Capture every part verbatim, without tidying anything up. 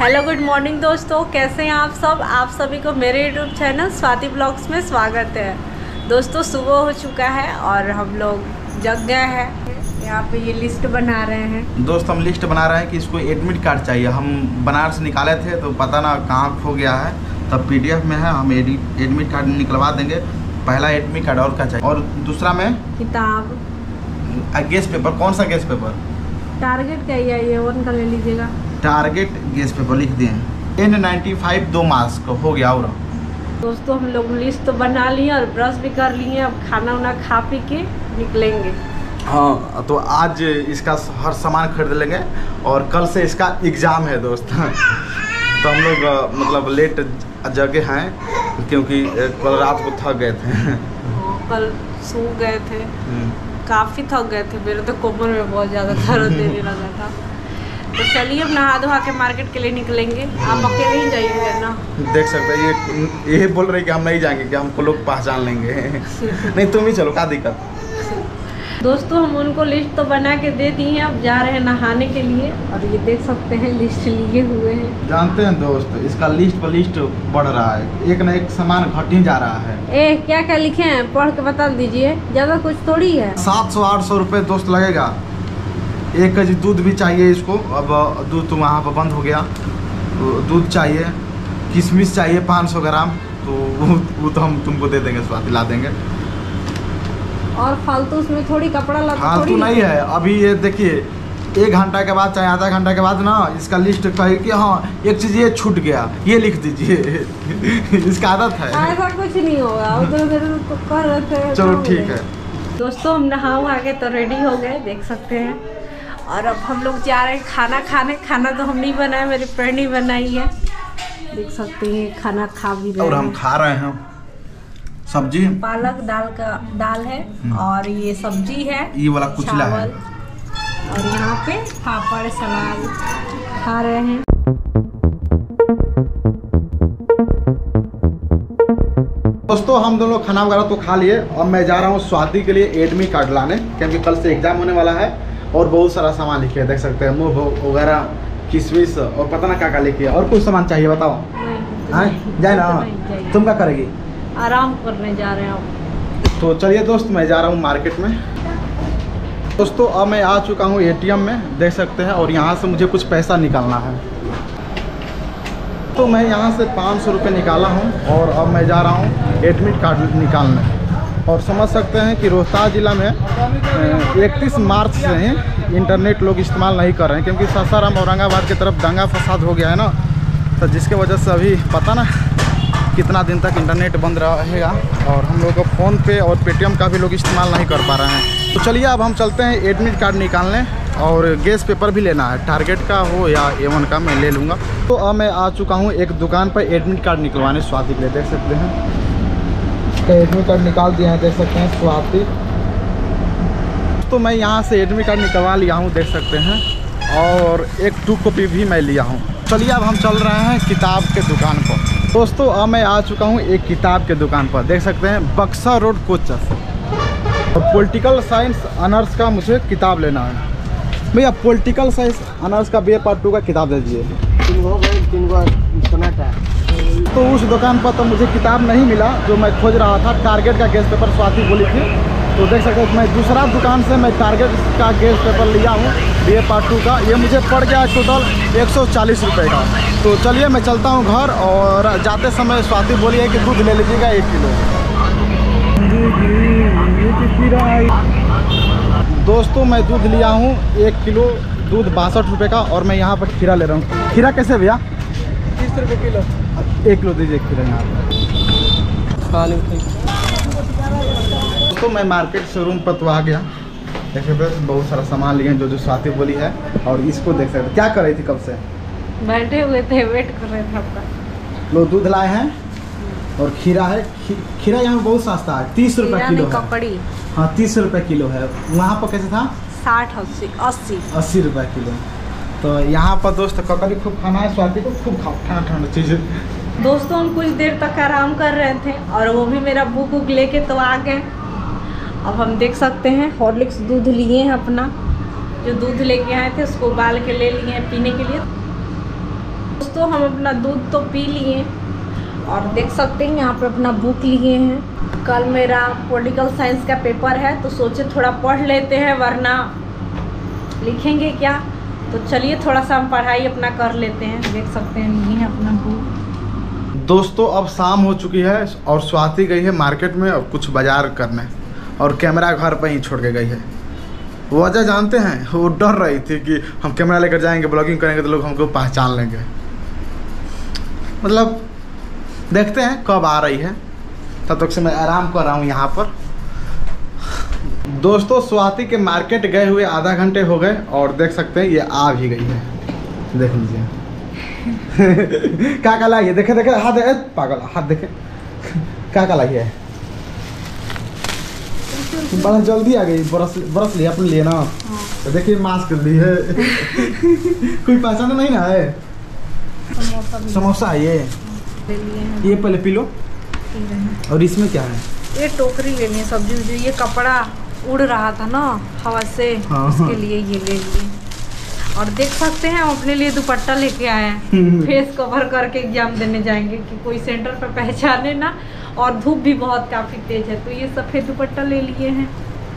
Hello good morning दोस्तों, कैसे हैं आप सब। आप सभी को मेरे यूट्यूब चैनल स्वाति ब्लॉग्स में स्वागत है। दोस्तों सुबह हो चुका है और हम लोग जग गए हैं। यहाँ पे ये लिस्ट बना रहे हैं। दोस्त हम लिस्ट बना रहे हैं कि इसको एडमिट कार्ड चाहिए। हम बनारस निकाले थे तो पता ना कहाँ खो गया है, तब पीडीएफ में है। हम एडमिट कार्ड निकलवा देंगे। पहला एडमिट कार्ड और क्या चाहिए, और दूसरा में किताब, गैस पेपर। कौन सा गैस पेपर? टारगेट का या ये वन का ले लीजिएगा। टारगेट गैस पेपर लिख दिए। एन नाइन्टी फाइव दो मास्क हो गया। और दोस्तों हम लोग लिस्ट तो बना लिए और ब्रश भी कर लिए। अब खाना वाना खा पी के निकलेंगे। हाँ, तो आज इसका हर सामान खरीद लेंगे और कल से इसका एग्ज़ाम है दोस्त। तो हम लोग मतलब लेट जगे हैं क्योंकि कल रात को थक गए थे। कल सो गए थे, काफ़ी थक गए थे। मेरे तो कमर में बहुत ज़्यादा दर्द देने लगा था। तो चलिए अब नहा धोआ के मार्केट के लिए निकलेंगे। आप अकेले ही जाइएगा ना? देख सकते हैं ये ये बोल रहे कि हम नहीं जाएंगे, कि हमको लोग पहचान लेंगे। नहीं तुम ही चलो, क्या दिक्कत। दोस्तों हम उनको लिस्ट तो बना के दे दी है। अब जा रहे हैं नहाने के लिए और ये देख सकते हैं लिस्ट लिए हुए हैं। जानते हैं दोस्त, इसका लिस्ट पर लिस्ट बढ़ रहा है। एक न एक सामान घट ही जा रहा है। ए क्या क्या लिखे हैं पढ़ के बता दीजिए, ज़्यादा कुछ थोड़ी है। सात सौ आठ सौ रुपये दोस्त लगेगा। एक केजी दूध भी चाहिए इसको। अब दूध तो वहाँ पर बंद हो गया। तो दूध चाहिए, किशमिश चाहिए पाँच सौ ग्राम। तो वो, वो तो हम तुमको दे देंगे, स्वाद दिला देंगे। और फालतू उसमें थोड़ी कपड़ा लगा फालतू नहीं है। अभी ये देखिए, एक घंटा के बाद चाहे आधा घंटा के बाद ना इसका लिस्ट कहे कि हाँ एक चीज़ ये छूट गया, ये लिख दीजिए। इसका आदत है। ऐसा कुछ नहीं होगा, उधर उधर तो कर रहे थे। चलो ठीक है दोस्तों, हम नहा वहा के तो रेडी हो गए, देख सकते हैं। और अब हम लोग जा रहे हैं खाना खाने। खाना तो हम नहीं बनाए, मेरी फ्रेंड ही बनाई है। देख सकते हैं खाना खा भी रहे हैं। और हम खा रहे हैं सब्जी, पालक दाल का दाल है और ये सब्जी है, ये वाला कुचला है। और यहाँ पे पापड़ सलाद खा रहे हैं। दोस्तों हम दोनों खाना वगैरह तो खा लिए। अब मैं जा रहा हूँ स्वाति के लिए एडमिट कार्ड लाने, क्योंकि कल से एग्जाम होने वाला है। और बहुत सारा सामान लिखे है, देख सकते हैं, मुँह वगैरह, किशमिश और पता ना क्या क्या लिखे। और कुछ सामान चाहिए बताओ? हाँ जाए ना, तुम क्या करेगी? आराम करने जा रहे हैं अब। तो चलिए दोस्त, मैं जा रहा हूँ मार्केट में। दोस्तों अब मैं आ चुका हूँ एटीएम में, देख सकते हैं। और यहाँ से मुझे कुछ पैसा निकालना है। तो मैं यहाँ से पाँच सौ रुपये निकाला हूँ और अब मैं जा रहा हूँ एडमिट कार्ड निकालने। और समझ सकते हैं कि रोहतास ज़िला में इकतीस मार्च से ही इंटरनेट लोग इस्तेमाल नहीं कर रहे हैं, क्योंकि सासाराम औरंगाबाद की तरफ दंगा फसाद हो गया है ना। तो जिसके वजह से अभी पता ना कितना दिन तक इंटरनेट बंद रहेगा। और हम लोग को फ़ोन पे और पेटीएम का भी लोग इस्तेमाल नहीं कर पा रहे हैं। तो चलिए अब हम चलते हैं एडमिट कार्ड निकालने। और गैस पेपर भी लेना है, टारगेट का हो या एवन का, मैं ले लूँगा। तो अब मैं आ चुका हूँ एक दुकान पर एडमिट कार्ड निकलवाने स्वाति के लिए, देख सकते हैं। इसका एडमिट कार्ड निकाल दिया है, देख सकते हैं स्वाति। तो मैं यहाँ से एडमिट कार्ड निकलवा लिया हूँ, देख सकते हैं। और एक टू कॉपी भी मैं लिया हूँ। चलिए अब हम चल रहे हैं किताब के दुकान पर। दोस्तों अब मैं आ चुका हूँ एक किताब के दुकान पर, देख सकते हैं, बक्सर रोड कोचस। और पॉलिटिकल साइंस ऑनर्स का मुझे किताब लेना है। भैया पॉलिटिकल साइंस ऑनर्स का बी ए पार्ट टू का किताब दे दीजिए। तो उस दुकान पर तो मुझे किताब नहीं मिला जो मैं खोज रहा था। टारगेट का गैस पेपर स्वाति बोली थी। तो देख सकते हैं मैं दूसरा दुकान से मैं टारगेट का गैस पेपर लिया हूँ बी ए पार्ट टू का। ये मुझे पड़ गया टोटल एक सौ चालीस रुपये का। तो चलिए मैं चलता हूँ घर। और जाते समय स्वाति बोली है कि दूध ले लीजिएगा एक किलो। दोस्तों मैं दूध लिया हूँ एक किलो, दूध बासठ रुपये का। और मैं यहाँ पर खीरा ले रहा हूँ। खीरा कैसे भैया? तीस रुपये किलो। एक किलो दीजिए खीरा यहाँ पर। दोस्तों मैं मार्केट शोरूम पर तो आ गया। देखिए बहुत सारा सामान लिए जो जो स्वाति बोली है। और इसको देख सकते, क्या कर रही थी कब से? बैठे हुए थे, वेट कर रहे थे आपका। लोग दूध लाए हैं और खीरा है। खी, खीरा यहाँ बहुत सस्ता है, तीस रुपये किलो है। ककड़ी हाँ तीस रुपये किलो है। वहाँ पर कैसे था? साठ अस्सी अस्सी अस्सी रुपये किलो। तो यहाँ पर दोस्त ककड़ी खूब खाना है, स्वाति को खूब खाओ, ठंडा ठंडा चीज़। दोस्तों हम कुछ देर तक आराम कर रहे थे और वो भी मेरा बुक वुक लेके तो आ गए। अब हम देख सकते हैं हॉर्लिक्स दूध लिए हैं अपना, जो दूध लेके आए थे उसको उबाल के ले लिए हैं पीने के लिए। दोस्तों हम अपना दूध तो पी लिए और देख सकते हैं यहाँ पे अपना बुक लिए हैं। कल मेरा पॉलिटिकल साइंस का पेपर है तो सोचे थोड़ा पढ़ लेते हैं वरना लिखेंगे क्या। तो चलिए थोड़ा सा हम पढ़ाई अपना कर लेते हैं। देख सकते हैं ये है अपना बुक। दोस्तों अब शाम हो चुकी है और स्वाति गई है मार्केट में और कुछ बाजार करने और कैमरा घर पर ही छोड़ के गई है। वजह जानते हैं, वो डर रही थी कि हम कैमरा लेकर जाएंगे ब्लॉगिंग करेंगे तो लोग हमको पहचान लेंगे। मतलब देखते हैं कब आ रही है, तब तक से मैं आराम कर रहा हूँ यहाँ पर। दोस्तों स्वाति के मार्केट गए हुए आधा घंटे हो गए और देख सकते हैं ये आ भी गई है। देख लीजिए क्या क्या लाई है, देखे देखे हाथ पागल हाथ देखे क्या क्या लाई है। बड़ा जल्दी आ गई। बरस बरस लिया अपन लिए ना। तो देखिए मास्क ली है कोई पहचान नहीं ना है। समोसा है ये ये पहले पी लो। और इसमें क्या है? ये टोकरी लेनी है सब्जी उब्जी। ये कपड़ा उड़ रहा था ना हवा से, हाँ, उसके लिए ये ले लिए। और देख सकते हैं हम अपने लिए दुपट्टा लेके आए हैं। फेस कवर करके एग्जाम देने जाएंगे कि कोई सेंटर पर पहचाने ना। और धूप भी बहुत काफी तेज है तो ये सफेद दुपट्टा ले लिए हैं।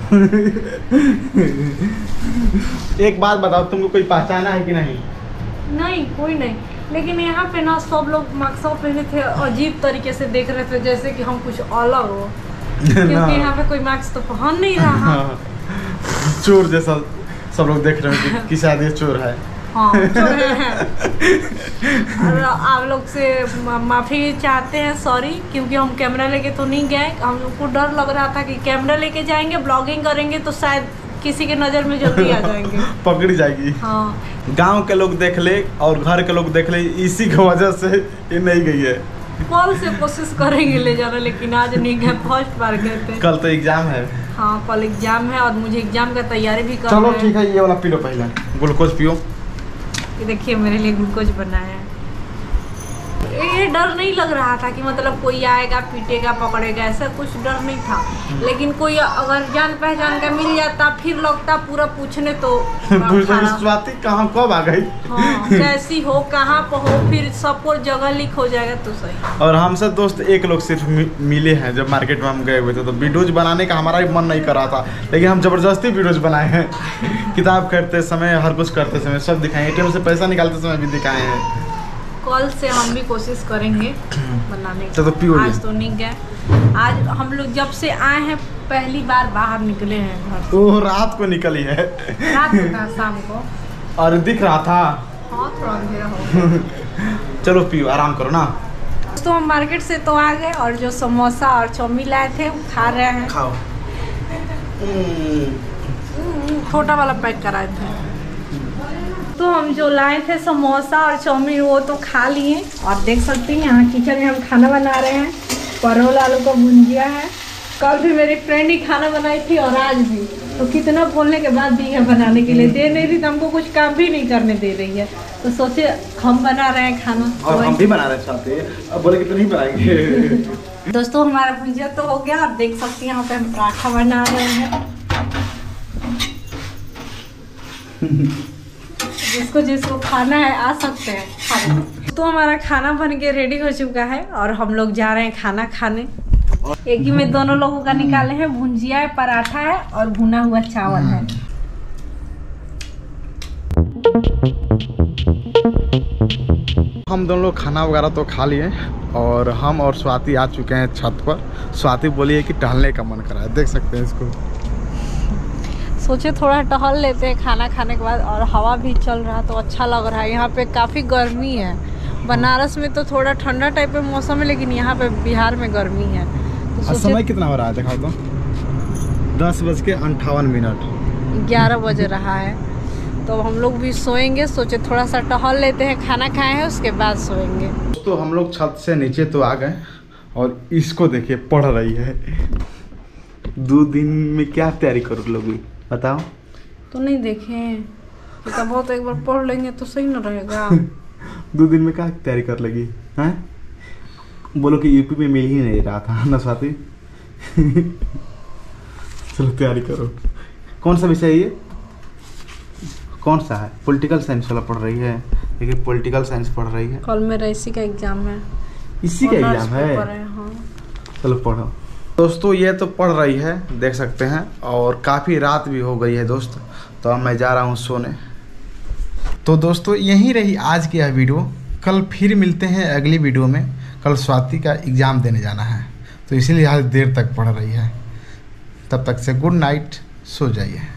एक बात बताओ, तुमको कोई पहचाना है कि नहीं? नहीं कोई नहीं, लेकिन यहाँ पे ना सब लोग मास्क पहने थे, अजीब तरीके से देख रहे थे जैसे कि हम कुछ अलग हो। क्योंकि यहाँ पे कोई मास्क तो पहन नहीं रहा। चोर जैसा सब लोग देख रहे हैं कि, कि शायद ये चोर है। हाँ चोर है। और आप लोग से माफ़ी चाहते हैं, सॉरी, क्योंकि हम कैमरा लेके तो नहीं गए। हम लोग को डर लग रहा था कि कैमरा लेके जाएंगे ब्लॉगिंग करेंगे तो शायद किसी के नज़र में जल्दी आ जाएंगे, पकड़ी जाएगी। हाँ गांव के लोग देख ले और घर के लोग देख ले, इसी की वजह से ये नहीं गई है। कल से कोशिश करेंगे ले जाना, लेकिन आज नहीं गए, फर्स्ट बार गए थे। कल तो एग्जाम है। हाँ कल एग्जाम है और मुझे एग्जाम का तैयारी भी करना चलो है। ठीक है, ये वाला पी लो पहले, ग्लूकोज पियो। ये देखिए मेरे लिए ग्लूकोज बनाया है। ये डर नहीं लग रहा था कि मतलब कोई आएगा पीटेगा पकड़ेगा, ऐसा कुछ डर नहीं था। लेकिन कोई अगर जान पहचान का मिल जाता फिर लगता पूरा पूछने तो स्वाति कहाँ कब आ गई। हाँ, कैसी हो कहाँ पर हो, फिर सबको जगह लीक हो जाएगा तो सही। और हमसे दोस्त एक लोग सिर्फ मिले हैं जब मार्केट में हम गए हुए थे, तो वीडियोज बनाने का हमारा भी मन नहीं कर रहा था, लेकिन हम जबरदस्ती वीडियोज बनाए हैं। किताब करते समय, हर कुछ करते समय सब दिखाए, एटीएम से पैसा निकालते समय भी दिखाए हैं। कल से हम भी कोशिश करेंगे बनाने की। तो तो आज तो नहीं गए। आज हम लोग जब से आए हैं पहली बार बाहर निकले हैं घर से। वो रात को निकली है। रात को था, शाम को। और दिख रहा था। हाँ थोड़ा अंधेरा हो। चलो पियो, आराम करो ना। तो हम मार्केट से तो आ गए और जो समोसा और चाउमीन लाए थे वो खा रहे हैं। खाओ। छोटा वाला पैक कराए थे। तो हम जो लाए थे समोसा और चाउमीन वो तो खा लिए। और देख सकते हैं यहाँ किचन में हम खाना बना रहे हैं। परवल आलू का भुंजिया है। कल भी मेरी फ्रेंड ही खाना बनाई थी और आज भी। तो कितना बोलने के बाद भी है बनाने के लिए, दे नहीं रही तो हमको कुछ काम भी नहीं करने दे रही है। तो सोचे हम बना रहे हैं खाना और हम भी बना रहे चाहते हैं। अब बोले कि तो नहीं बनाएंगे। दोस्तों हमारा भुंजिया तो हो गया। आप देख सकते हैं यहाँ पे हम पराठा बना रहे हैं। जिसको जिसको खाना है आ सकते हैं खाने। तो हमारा खाना बन के रेडी हो चुका है और हम लोग जा रहे हैं खाना खाने। एक ही में दोनों लोगों का निकाले हैं। भुंजिया है, पराठा है और भुना हुआ चावल है। हम दोनों लोग खाना वगैरह तो खा लिए और हम और स्वाति आ चुके हैं छत पर। स्वाति बोली है कि टहलने का मन कर रहा है, देख सकते हैं इसको। सोचे थोड़ा टहल लेते हैं खाना खाने के बाद। और हवा भी चल रहा तो अच्छा लग रहा है। यहाँ पे काफ़ी गर्मी है। बनारस में तो थोड़ा ठंडा टाइप का मौसम है, लेकिन यहाँ पे बिहार में गर्मी है। तो समय कितना हो रहा है दिखाओ तो। दस बज के अंठावन मिनट ग्यारह बज रहा है। तो हम लोग भी सोएंगे। सोचे थोड़ा सा टहल लेते हैं, खाना खाए हैं उसके बाद सोएंगे। तो हम लोग छत से नीचे तो आ गए और इसको देखिए पढ़ रही है। दो दिन में क्या तैयारी कर लोगी बताओ। तो नहीं देखे तो बहुत एक बार पढ़ लेंगे तो सही न रहेगा। दो दिन में क्या तैयारी कर लेगी हैं? बोलो कि यूपी में मिल ही नहीं रहा था ना स्वाति। चलो तैयारी करो। कौन सा विषय है ये? कौन सा है? पॉलिटिकल साइंस वाला पढ़ रही है। देखिए पॉलिटिकल साइंस पढ़ रही है। कल मेरा इसी का एग्जाम है। इसी का एग्जाम है? हाँ। चलो पढ़ो। दोस्तों ये तो पढ़ रही है, देख सकते हैं, और काफ़ी रात भी हो गई है दोस्त, तो अब मैं जा रहा हूँ सोने। तो दोस्तों यही रही आज की यह वीडियो। कल फिर मिलते हैं अगली वीडियो में। कल स्वाति का एग्ज़ाम देने जाना है, तो इसीलिए आज देर तक पढ़ रही है। तब तक से गुड नाइट, सो जाइए।